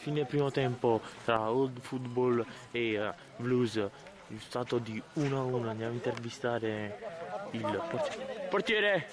fine primo tempo tra Old Football e Blues, il stato di 1-1. Andiamo a intervistare il portiere.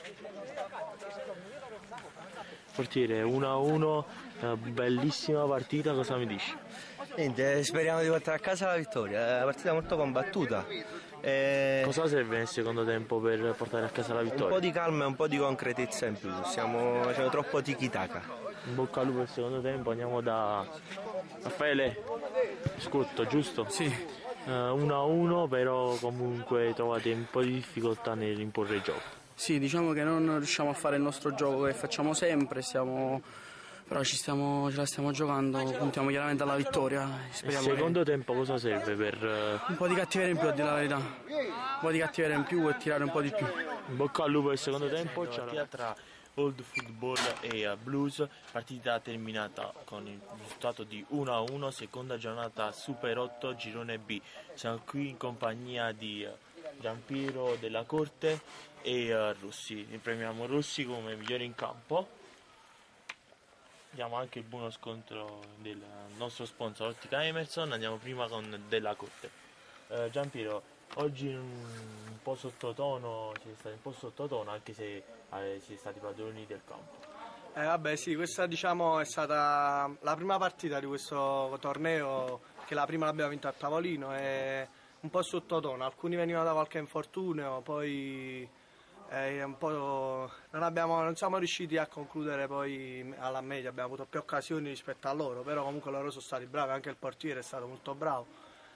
Portiere, 1-1, bellissima partita, cosa mi dici? Niente, speriamo di portare a casa la vittoria, è una partita molto combattuta. Cosa serve nel secondo tempo per portare a casa la vittoria? Un po' di calma e un po' di concretezza in più, stiamo facendo troppo tiki-taka. In bocca al lupo il secondo tempo, andiamo da Raffaele Scotto, giusto? Sì. 1-1, però comunque trovate un po' di difficoltà nel imporre il gioco. Sì, diciamo che non riusciamo a fare il nostro gioco che facciamo sempre, però ce la stiamo giocando, puntiamo chiaramente alla vittoria. Il secondo tempo cosa serve per... Un po' di cattiveria in più, a dire la verità. Un po' di cattiveria in più e tirare un po' di più. In bocca al lupo il secondo tempo, c'è la partita tra Old Football e Blues, partita terminata con il risultato di 1-1, seconda giornata Super 8, girone B. Siamo qui in compagnia di Giampiero della Corte e Rossi. Premiamo Rossi come migliore in campo. Diamo anche il buono scontro del nostro sponsor Ottica Emerson. Andiamo prima con Della Corte. Giampiero, oggi un po' sottotono, siete stati un po' sottotono anche se siete stati padroni del campo. Vabbè sì, questa diciamo è stata la prima partita di questo torneo, che la prima l'abbiamo vinta a tavolino, e un po' sottotono, alcuni venivano da qualche infortunio, poi un po' non siamo riusciti a concludere poi alla media, abbiamo avuto più occasioni rispetto a loro, però comunque loro sono stati bravi, anche il portiere è stato molto bravo,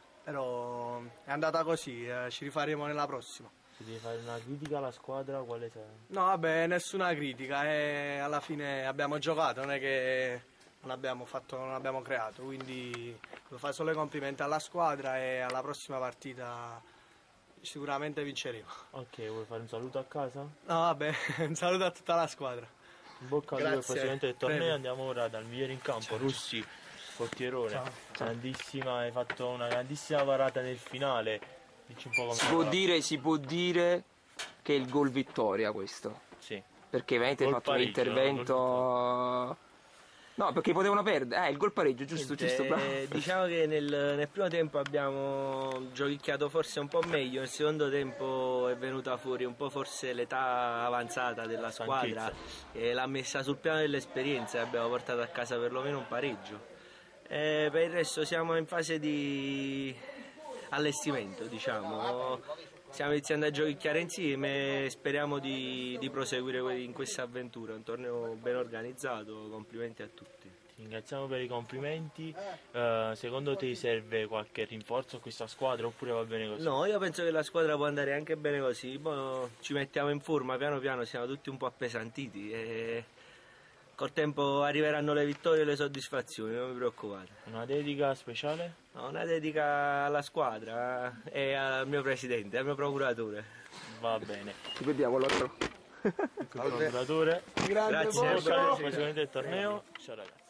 però è andata così, ci rifaremo nella prossima. Se devi fare una critica alla squadra, quale sei? No vabbè, nessuna critica, alla fine abbiamo giocato, non è che non abbiamo creato, quindi devo fare solo i complimenti alla squadra e alla prossima partita sicuramente vinceremo. Ok, vuoi fare un saluto a casa? No vabbè, un saluto a tutta la squadra. In bocca al lupo al presidente del torneo. Prego. Andiamo ora dal migliore in campo, Russi, portierone. Ciao. Grandissima, hai fatto una grandissima parata nel finale. Dici un po' come si può dire che è il gol vittoria questo. Sì. Perché veramente hai fatto un pareggio, intervento. No, perché potevano perdere. Il gol pareggio, giusto, bravo. Diciamo che nel primo tempo abbiamo giochicchiato forse un po' meglio, nel secondo tempo è venuta fuori un po' forse l'età avanzata della squadra e l'ha messa sul piano dell'esperienza e abbiamo portato a casa perlomeno un pareggio. Per il resto siamo in fase di allestimento, diciamo. Stiamo iniziando a giochicchiare insieme e speriamo di proseguire in questa avventura, un torneo ben organizzato, complimenti a tutti. Ti ringraziamo per i complimenti. Secondo te serve qualche rinforzo a questa squadra oppure va bene così? No, io penso che la squadra può andare anche bene così, poi ci mettiamo in forma piano piano, siamo tutti un po' appesantiti e col tempo arriveranno le vittorie e le soddisfazioni, non vi preoccupate. Una dedica speciale? No, una dedica alla squadra e al mio presidente, al mio procuratore. Va bene. Ci vediamo allora. Il procuratore. Grazie. Presidente del torneo. Ciao ragazzi.